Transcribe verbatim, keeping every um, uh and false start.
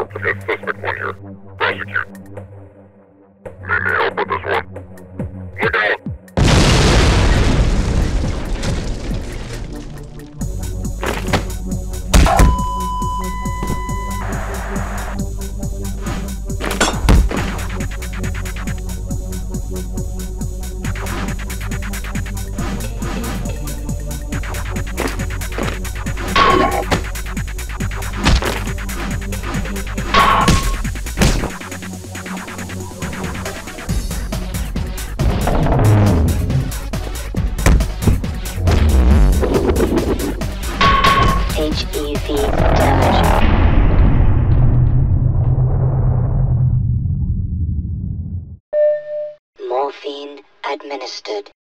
I got suspect one here. Prosecute. Need any help with this one? Look out! H E V damage. Morphine administered.